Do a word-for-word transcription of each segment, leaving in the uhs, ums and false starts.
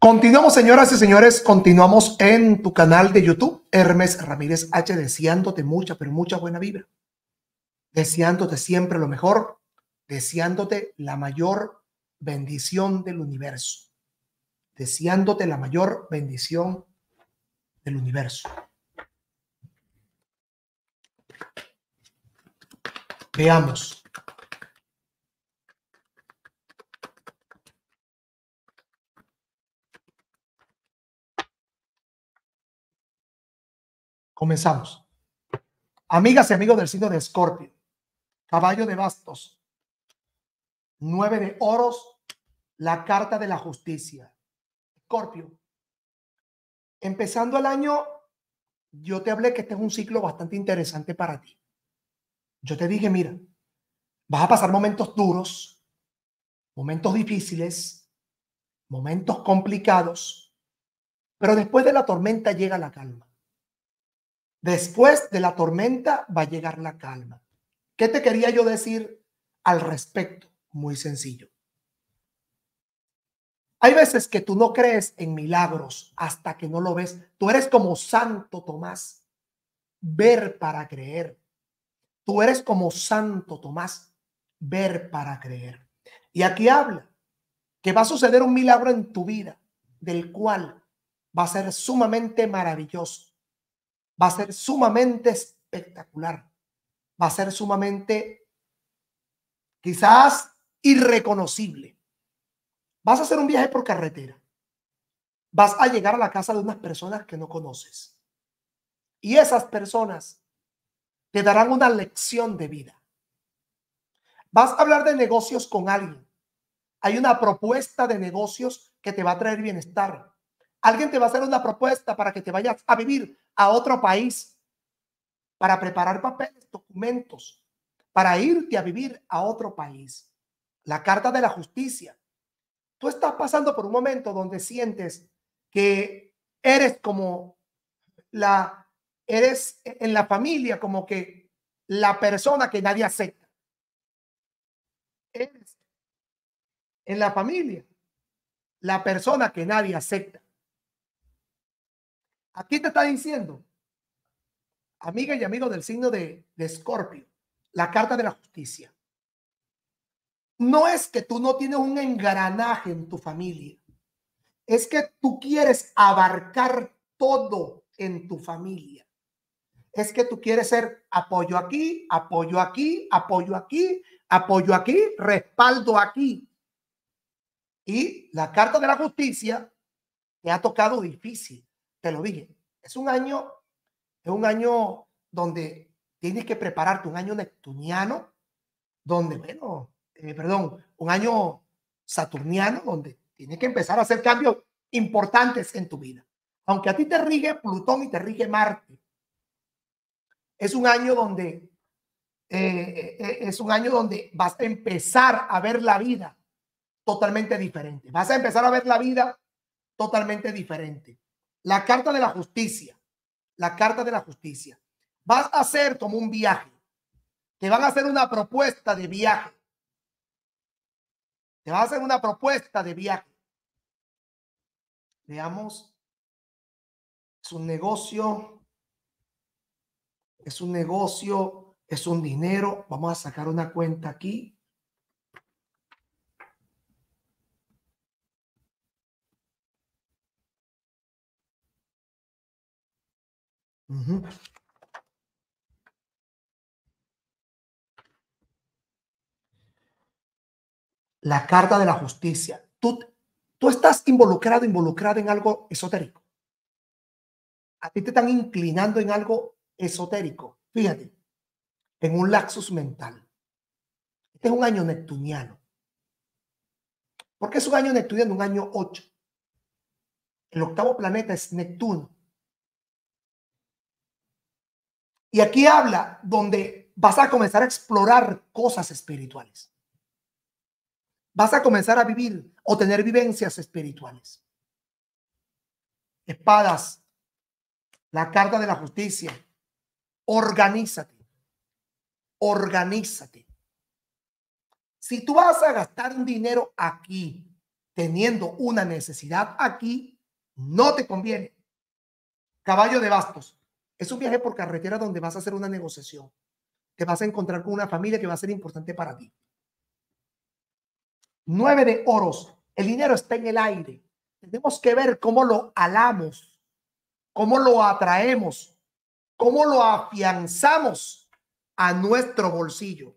Continuamos, señoras y señores, continuamos en tu canal de YouTube, Hermes Ramírez H, deseándote mucha, pero mucha buena vibra, deseándote siempre lo mejor, deseándote la mayor bendición del universo, deseándote la mayor bendición del universo. Veamos. Comenzamos. Amigas y amigos del signo de Escorpio, caballo de bastos, nueve de oros, la carta de la justicia. Escorpio, empezando el año, yo te hablé que este es un ciclo bastante interesante para ti. Yo te dije, mira, vas a pasar momentos duros, momentos difíciles, momentos complicados, pero después de la tormenta llega la calma. Después de la tormenta va a llegar la calma. ¿Qué te quería yo decir al respecto? Muy sencillo. Hay veces que tú no crees en milagros hasta que no lo ves. Tú eres como Santo Tomás, ver para creer. Tú eres como Santo Tomás, ver para creer. Y aquí habla que va a suceder un milagro en tu vida, del cual va a ser sumamente maravilloso, va a ser sumamente espectacular, va a ser sumamente quizás irreconocible. Vas a hacer un viaje por carretera, vas a llegar a la casa de unas personas que no conoces y esas personas te darán una lección de vida. Vas a hablar de negocios con alguien. Hay una propuesta de negocios que te va a traer bienestar. Alguien te va a hacer una propuesta para que te vayas a vivir a otro país, para preparar papeles, documentos, para irte a vivir a otro país. La carta de la justicia. Tú estás pasando por un momento donde sientes que eres como la, eres en la familia como que la persona que nadie acepta. Eres en la familia la persona que nadie acepta. Aquí te está diciendo, amiga y amigo del signo de, de Escorpio, la carta de la justicia. No es que tú no tienes un engranaje en tu familia. Es que tú quieres abarcar todo en tu familia. Es que tú quieres ser apoyo aquí, apoyo aquí, apoyo aquí, apoyo aquí, respaldo aquí. Y la carta de la justicia te ha tocado difícil. Te lo dije. Es un año, es un año donde tienes que prepararte, un año neptuniano, donde, bueno, eh, perdón, un año saturniano, donde tienes que empezar a hacer cambios importantes en tu vida. Aunque a ti te rige Plutón y te rige Marte, es un año donde eh, eh, es un año donde vas a empezar a ver la vida totalmente diferente. Vas a empezar a ver la vida totalmente diferente. La carta de la justicia, la carta de la justicia. Vas a hacer como un viaje. Te van a hacer una propuesta de viaje. Te van a hacer una propuesta de viaje. Veamos. Es un negocio. Es un negocio. Es un dinero. Vamos a sacar una cuenta aquí. Uh-huh. La carta de la justicia. Tú, tú estás involucrado, involucrada en algo esotérico. A ti te están inclinando en algo esotérico. Fíjate, en un lapsus mental. Este es un año neptuniano. ¿Por qué es un año neptuniano? Un año ocho. El octavo planeta es Neptuno. Y aquí habla donde vas a comenzar a explorar cosas espirituales. Vas a comenzar a vivir o tener vivencias espirituales. Espadas, la carta de la justicia. Organízate. Organízate. Si tú vas a gastar un dinero aquí, teniendo una necesidad aquí, no te conviene. Caballo de bastos. Es un viaje por carretera donde vas a hacer una negociación. Te vas a encontrar con una familia que va a ser importante para ti. Nueve de oros. El dinero está en el aire. Tenemos que ver cómo lo alamos, cómo lo atraemos, cómo lo afianzamos a nuestro bolsillo.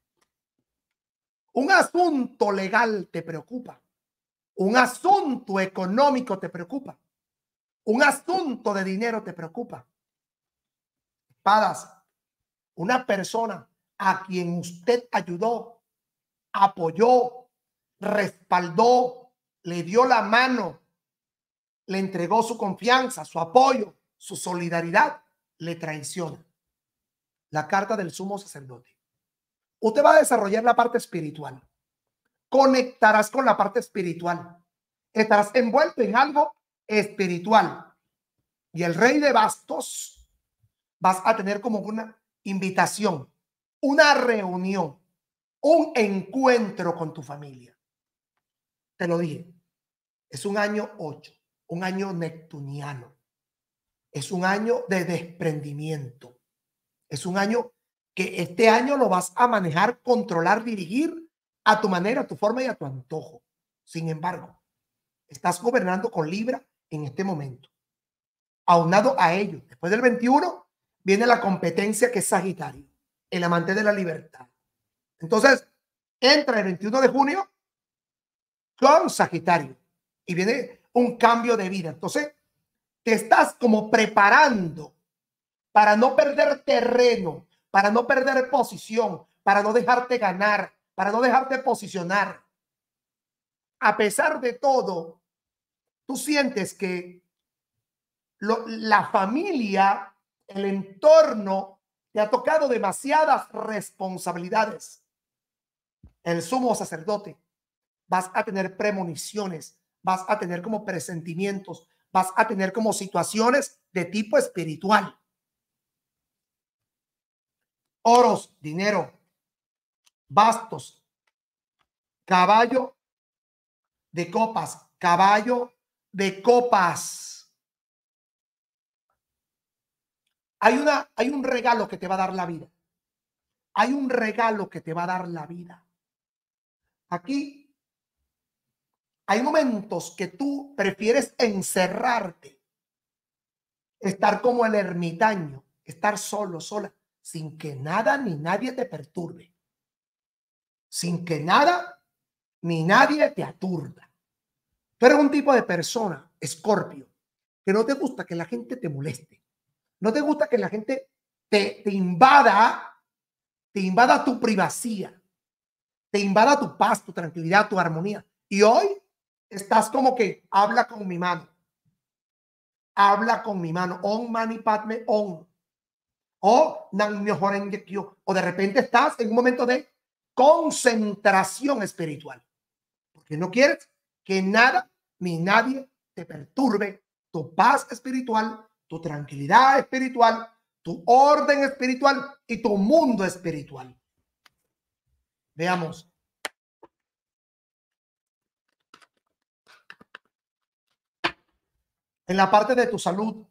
Un asunto legal te preocupa. Un asunto económico te preocupa. Un asunto de dinero te preocupa. Espadas. Una persona a quien usted ayudó, apoyó, respaldó, le dio la mano, le entregó su confianza, su apoyo, su solidaridad, le traiciona. La carta del sumo sacerdote. Usted va a desarrollar la parte espiritual. Conectarás con la parte espiritual. Estarás envuelto en algo espiritual. Y el rey de bastos, vas a tener como una invitación, una reunión, un encuentro con tu familia. Te lo dije. Es un año ocho, un año neptuniano. Es un año de desprendimiento. Es un año que este año lo vas a manejar, controlar, dirigir a tu manera, a tu forma y a tu antojo. Sin embargo, estás gobernando con Libra en este momento. Aunado a ello, después del veintiuno viene la competencia que es Sagitario, el amante de la libertad. Entonces, entra el veintiuno de junio con Sagitario y viene un cambio de vida. Entonces, te estás como preparando para no perder terreno, para no perder posición, para no dejarte ganar, para no dejarte posicionar. A pesar de todo, tú sientes que lo, la familia, el entorno, te ha tocado demasiadas responsabilidades. El sumo sacerdote, vas a tener premoniciones, vas a tener como presentimientos, vas a tener como situaciones de tipo espiritual. Oros, dinero, bastos, caballo de copas, caballo de copas. Hay, una, hay un regalo que te va a dar la vida. Hay un regalo que te va a dar la vida. Aquí hay momentos que tú prefieres encerrarte, estar como el ermitaño, estar solo, sola, sin que nada ni nadie te perturbe, sin que nada ni nadie te aturda. Tú eres un tipo de persona, Escorpio, que no te gusta que la gente te moleste, no te gusta que la gente te, te invada, te invada tu privacidad, te invada tu paz, tu tranquilidad, tu armonía. Y hoy estás como que habla con mi mano, habla con mi mano, on mani padme on, o o de repente estás en un momento de concentración espiritual, porque no quieres que nada ni nadie te perturbe tu paz espiritual, tu tranquilidad espiritual, tu orden espiritual y tu mundo espiritual. Veamos. En la parte de tu salud,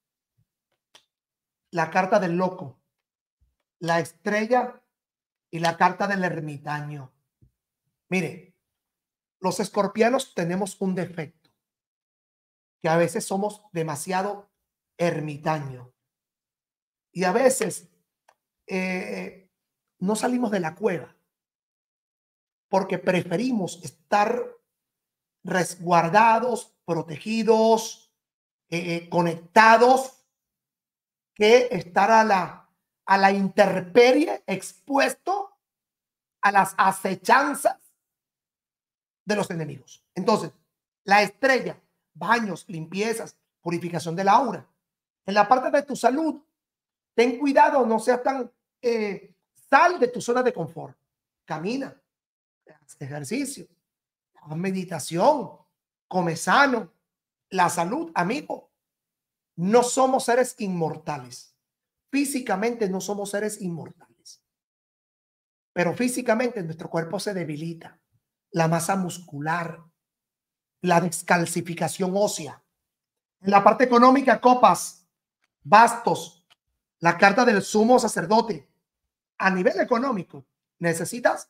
la carta del loco, la estrella y la carta del ermitaño. Mire, los escorpianos tenemos un defecto, que a veces somos demasiado ermitaños y a veces eh, no salimos de la cueva porque preferimos estar resguardados, protegidos, eh, conectados, que estar a la, a la intemperie, expuesto a las acechanzas de los enemigos. Entonces, la estrella, baños, limpiezas, purificación del aura. En la parte de tu salud, ten cuidado, no seas tan, eh, sal de tu zona de confort, camina, haz ejercicio, haz meditación, come sano. La salud, amigo, no somos seres inmortales. Físicamente no somos seres inmortales, pero físicamente nuestro cuerpo se debilita, la masa muscular, la descalcificación ósea. En la parte económica, copas, bastos, la carta del sumo sacerdote. A nivel económico, necesitas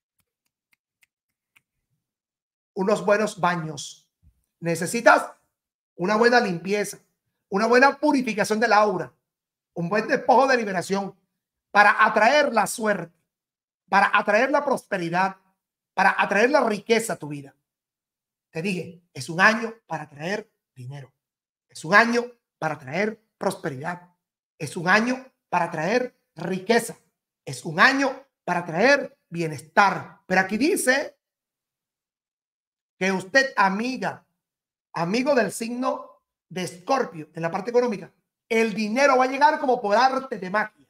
unos buenos baños, necesitas una buena limpieza, una buena purificación del aura, un buen despojo de liberación para atraer la suerte, para atraer la prosperidad, para atraer la riqueza a tu vida. Te dije, es un año para traer dinero, es un año para traer prosperidad, es un año para traer riqueza, es un año para traer bienestar. Pero aquí dice que usted, amiga, amigo del signo de Escorpio, en la parte económica, el dinero va a llegar como por arte de magia.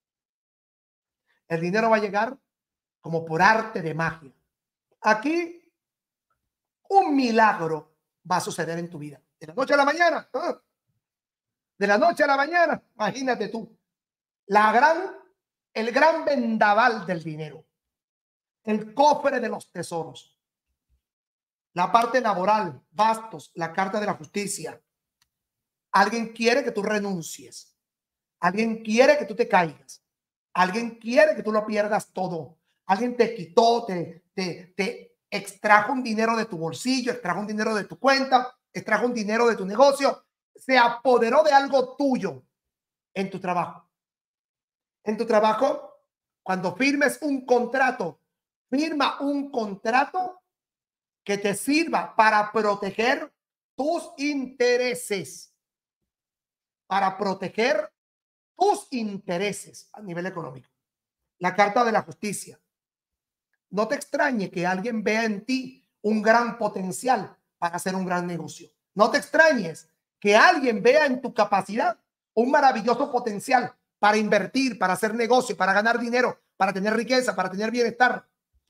El dinero va a llegar como por arte de magia. Aquí un milagro va a suceder en tu vida. De la noche a la mañana. ¿eh? De la noche a la mañana. Imagínate tú. La gran, el gran vendaval del dinero. El cofre de los tesoros. La parte laboral, bastos, la carta de la justicia. Alguien quiere que tú renuncies. Alguien quiere que tú te caigas. Alguien quiere que tú lo pierdas todo. Alguien te quitó, te, te, te extrajo un dinero de tu bolsillo, extrajo un dinero de tu cuenta, extrajo un dinero de tu negocio. Se apoderó de algo tuyo en tu trabajo. En tu trabajo, cuando firmes un contrato, firma un contrato que te sirva para proteger tus intereses, para proteger tus intereses a nivel económico. La carta de la justicia. No te extrañe que alguien vea en ti un gran potencial para hacer un gran negocio. No te extrañes que alguien vea en tu capacidad un maravilloso potencial para invertir, para hacer negocio, para ganar dinero, para tener riqueza, para tener bienestar.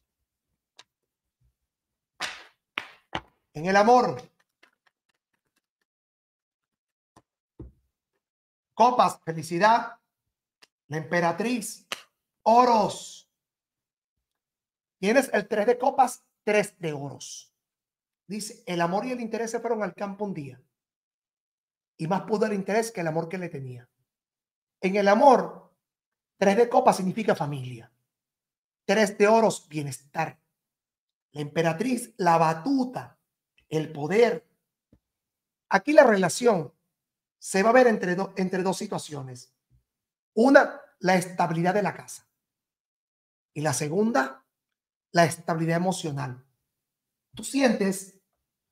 En el amor, copas, felicidad, la emperatriz, oros. Tienes el tres de copas, tres de oros. Dice, el amor y el interés se fueron al campo un día. Y más pudo el interés que el amor que le tenía. En el amor, tres de copas significa familia. Tres de oros, bienestar. La emperatriz, la batuta, el poder. Aquí la relación se va a ver entre, do, entre dos situaciones. Una, la estabilidad de la casa. Y la segunda, la estabilidad emocional. Tú sientes,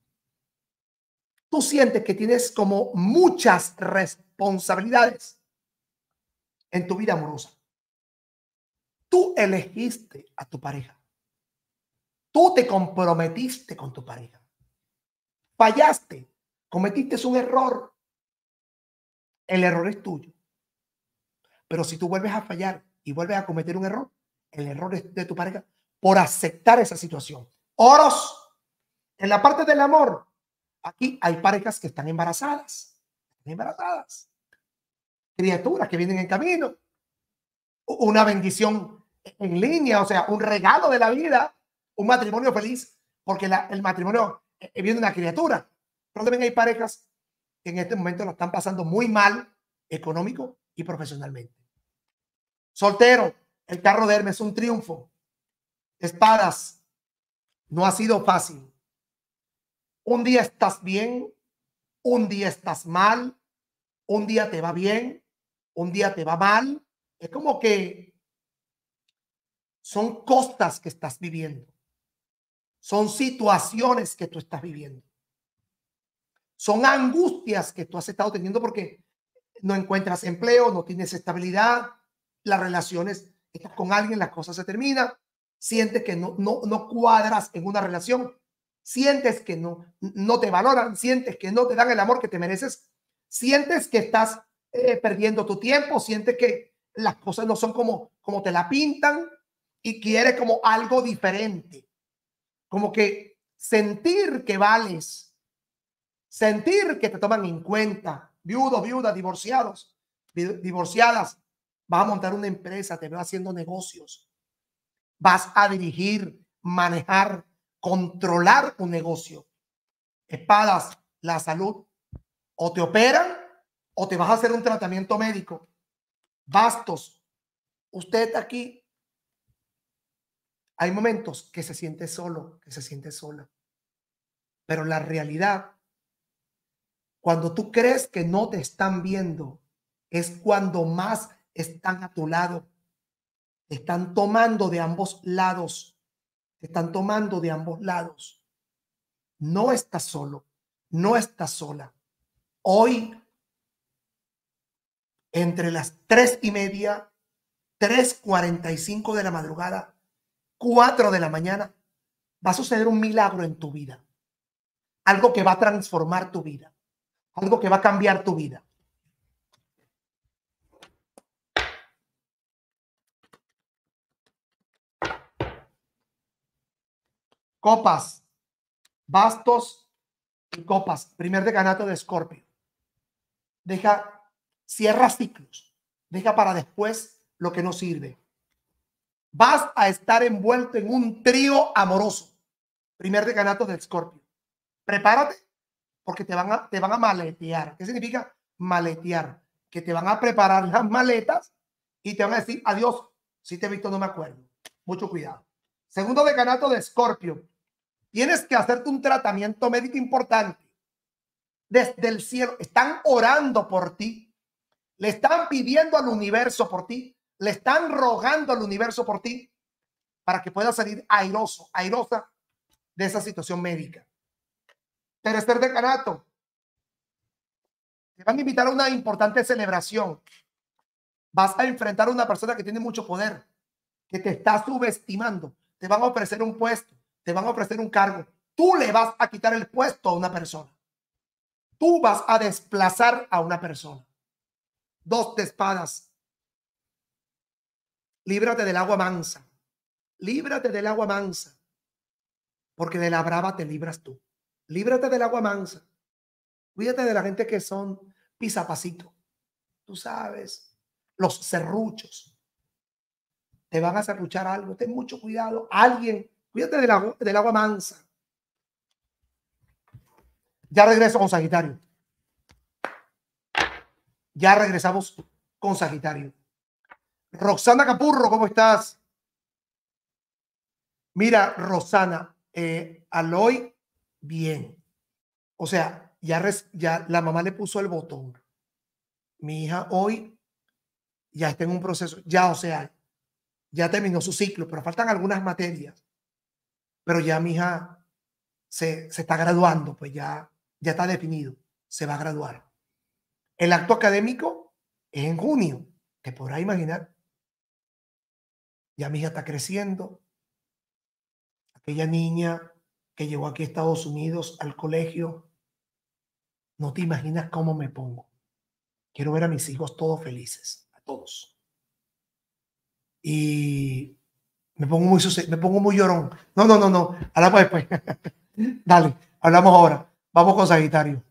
tú sientes que tienes como muchas responsabilidades en tu vida amorosa. Tú elegiste a tu pareja. Tú te comprometiste con tu pareja. Fallaste, cometiste un error. El error es tuyo. Pero si tú vuelves a fallar y vuelves a cometer un error, el error es de tu pareja por aceptar esa situación. Oros, en la parte del amor, aquí hay parejas que están embarazadas. Están embarazadas. Criaturas que vienen en camino. Una bendición en línea, o sea, un regalo de la vida, un matrimonio feliz, porque la, el matrimonio eh, viene una criatura. Pero también hay parejas que en este momento lo están pasando muy mal, económico y profesionalmente. Soltero, el carro de Hermes es un triunfo. Espadas, no ha sido fácil. Un día estás bien, un día estás mal, un día te va bien, un día te va mal. Es como que son costas que estás viviendo. Son situaciones que tú estás viviendo. Son angustias que tú has estado teniendo porque no encuentras empleo, no tienes estabilidad, las relaciones, estás con alguien, las cosas se terminan, sientes que no, no, no cuadras en una relación, sientes que no, no te valoran, sientes que no te dan el amor que te mereces, sientes que estás eh, perdiendo tu tiempo, sientes que las cosas no son como, como te la pintan y quieres como algo diferente, como que sentir que vales, sentir que te toman en cuenta, viudos, viudas, divorciados, divorciadas. Vas a montar una empresa, te veo haciendo negocios, vas a dirigir, manejar, controlar un negocio. Espadas, la salud. O te operan o te vas a hacer un tratamiento médico. Bastos, usted aquí, hay momentos que se siente solo, que se siente sola. Pero la realidad, cuando tú crees que no te están viendo, es cuando más están a tu lado. Te están tomando de ambos lados. Te están tomando de ambos lados. No estás solo, no estás sola. Hoy, entre las tres y media, tres cuarenta y cinco de la madrugada, cuatro de la mañana, va a suceder un milagro en tu vida. Algo que va a transformar tu vida. Algo que va a cambiar tu vida. Copas, bastos y copas. Primer decanato de Escorpio. Deja, cierra ciclos. Deja para después lo que no sirve. Vas a estar envuelto en un trío amoroso. Primer decanato de Escorpio. Prepárate porque te van a, te van a maletear. ¿Qué significa maletear? Que te van a preparar las maletas y te van a decir adiós. Si te he visto, no me acuerdo. Mucho cuidado. Segundo decanato de Escorpio. Tienes que hacerte un tratamiento médico importante. Desde el cielo están orando por ti. Le están pidiendo al universo por ti. Le están rogando al universo por ti para que puedas salir airoso, airosa de esa situación médica. Tercer decanato. Te van a invitar a una importante celebración. Vas a enfrentar a una persona que tiene mucho poder, que te está subestimando. Te van a ofrecer un puesto, te van a ofrecer un cargo. Tú le vas a quitar el puesto a una persona. Tú vas a desplazar a una persona. Dos de espadas. Líbrate del agua mansa. Líbrate del agua mansa. Porque de la brava te libras tú. Líbrate del agua mansa. Cuídate de la gente que son pisapacito. Tú sabes, los serruchos. Te van a serruchar algo. Ten mucho cuidado. Alguien, cuídate del agua, del agua mansa. Ya regreso con Sagitario. Ya regresamos con Sagitario. Roxana Capurro, ¿cómo estás? Mira, Rosana, eh, Aloy, bien. O sea, ya, res, ya la mamá le puso el botón. Mi hija hoy ya está en un proceso, ya, o sea, ya terminó su ciclo, pero faltan algunas materias. Pero ya mi hija se, se está graduando, pues ya, ya está definido, se va a graduar. El acto académico es en junio, te podrás imaginar. Ya mi hija está creciendo. Aquella niña que llegó aquí a Estados Unidos al colegio, no te imaginas cómo me pongo. Quiero ver a mis hijos todos felices, a todos. Y me pongo muy, me pongo muy llorón. No, no, no, no. Hablamos después. Dale, hablamos ahora. Vamos con Sagitario.